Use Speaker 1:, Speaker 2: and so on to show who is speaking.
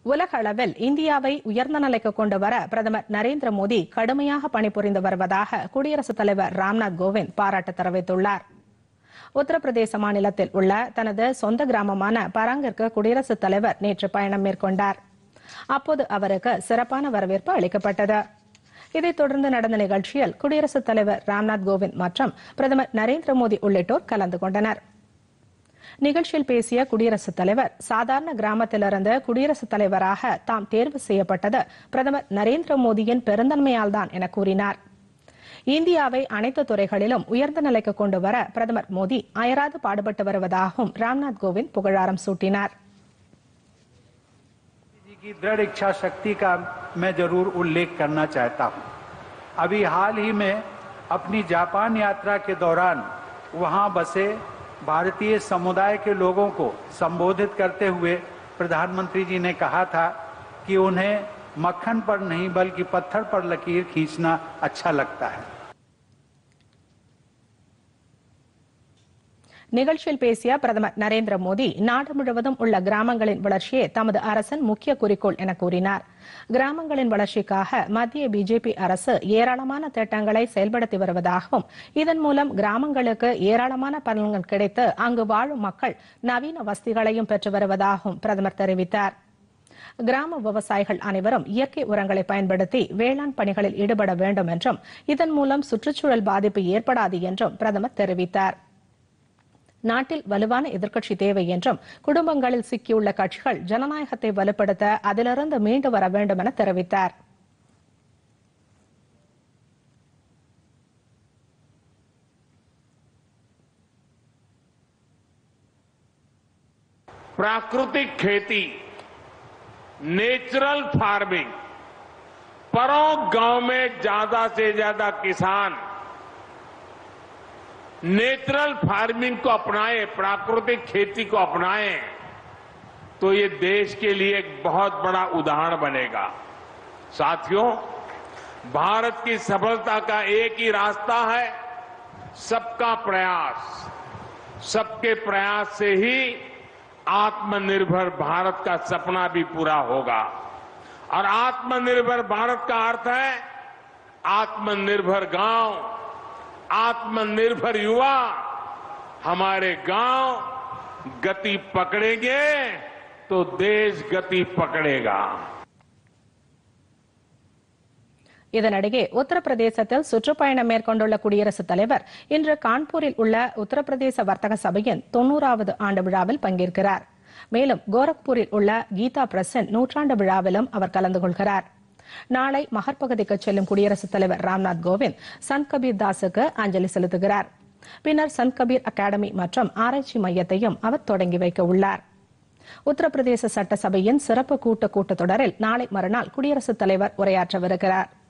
Speaker 1: உலக அளவில் இந்தியாவை உயர்ந்த நிலைக்கு கொண்டு வர பிரதமர் நரேந்திர மோடி கடுமையாக பணிபுரிந்து வருவதாக குடியரசுத் தலைவர் ராம்நாத் கோவிந்த் பாராட்டு தெரிவித்துள்ளார். உத்தரப்பிரதேச மாநிலத்தில் உள்ள தனது சொந்த கிராமமான பராங்கிற்கு குடியரசுத் தலைவர் நேற்று பயணம் மேற்கொண்டார். அப்போது அவருக்கு சிறப்பான வரவேற்பு அளிக்கப்பட்டது. இதைத் தொடர்ந்து நடந்த நிகழ்ச்சியில் குடியரசுத் தலைவர் ராம்நாத் கோவிந்த் மற்றும் பிரதமர் நரேந்திர மோடி உள்ளிட்டோர் கலந்து கொண்டனர். நிகழ்ச்சியில் பேசிய குடியரசுத் தலைவர், சாதாரண கிராமத்திலிருந்து குடியரசுத் தலைவராக தாம் தேர்வு செய்யப்பட்டது பிரதமர் நரேந்திர மோடியின் பெருந்தன்மையால் தான் என கூறினார். இந்தியாவை அனைத்து துறைகளிலும் உயர்ந்த நிலைக்கு கொண்டு வர பிரதமர் மோடி அயராது பாடுபட்டு வருவதாகவும் ராம்நாத் கோவிந்த் புகழாரம் சூட்டினார்.
Speaker 2: की दृढ़ इच्छा शक्ति का मैं जरूर उल्लेख करना चाहता हूं। अभी हाल ही में अपनी जापान यात्रा के दौरान वहां बसे भारतीय समुदाय के लोगों को संबोधित करते हुए प्रधानमंत्री जी ने कहा था कि उन्हें मक्खन पर नहीं बल्कि पत्थर पर लकीर खींचना अच्छा लगता है.
Speaker 1: நிகழ்ச்சியில் பேசிய பிரதமர் நரேந்திர மோடி, நாடு முழுவதும் உள்ள கிராமங்களின் வளர்ச்சியே தமது அரசின் முக்கிய குறிக்கோள் என கூறினார். கிராமங்களின் வளர்ச்சிக்காக மத்திய பிஜேபி அரசு ஏராளமான திட்டங்களை செயல்படுத்தி வருவதாகவும், இதன் மூலம் கிராமங்களுக்கு ஏராளமான பலன்கள் கிடைத்து அங்கு வாழும் மக்கள் நவீன வசதிகளையும் பெற்று வருவதாகவும் பிரதமர் தெரிவித்தார். கிராம விவசாயிகள் அனைவரும் இயற்கை உரங்களை பயன்படுத்தி வேளாண் பணிகளில் ஈடுபட வேண்டும் என்றும், இதன் மூலம் சுற்றுச்சூழல் பாதிப்பு ஏற்படாது என்றும் பிரதமர் தெரிவித்தார். நாட்டில் வலுவான எதிர்க்கட்சி தேவை என்றும், குடும்பங்களில் சிக்கியுள்ள கட்சிகள் ஜனநாயகத்தை வலுப்படுத்த அதிலிருந்து மீண்டு வர வேண்டும் என தெரிவித்தார்.
Speaker 3: प्राकृतिक खेती, नेचुरल फार्मिंग, परों गांव में ज्यादा से ज्यादा किसान नेचुरल फार्मिंग को अपनाएं, प्राकृतिक खेती को अपनाएं, तो ये देश के लिए एक बहुत बड़ा उदाहरण बनेगा. साथियों, भारत की सफलता का एक ही रास्ता है, सबका प्रयास. सबके प्रयास से ही आत्मनिर्भर भारत का सपना भी पूरा होगा. और आत्मनिर्भर भारत का अर्थ है आत्मनिर्भर गांव, आत्मनिर्भर युवा. हमारे गांव गति पकड़ेंगे तो देश गति पकड़ेगा.
Speaker 1: இதனிடையே உத்தரப்பிரதேசத்தில் சுற்றுப்பயணம் மேற்கொண்டுள்ள குடியரசுத் தலைவர் இன்று கான்பூரில் உள்ள உத்தரப்பிரதேச வர்த்தக சபையின் 90வது ஆண்டு விழாவில் பங்கேற்கிறார். மேலும் கோரக்பூரில் உள்ள கீதா பிரஸின் 100ஆண்டு விழாவிலும் அவர் கலந்து கொள்கிறார். நாளை மகர் பகுதிக்கு செல்லும் குடியரசுத் தலைவர் ராம்நாத் கோவிந்த் சந்த் கபீர் தாஸுக்கு அஞ்சலி செலுத்துகிறார். பின்னர் சந்த் கபீர் அகாடமி மற்றும் ஆராய்ச்சி மையத்தையும் அவர் தொடங்கி வைக்க உள்ளார். உத்தரப்பிரதேச சட்டசபையின் சிறப்பு கூட்டத்தொடரில் நாளை மறுநாள் குடியரசுத் தலைவர் உரையாற்றவிருக்கிறார்.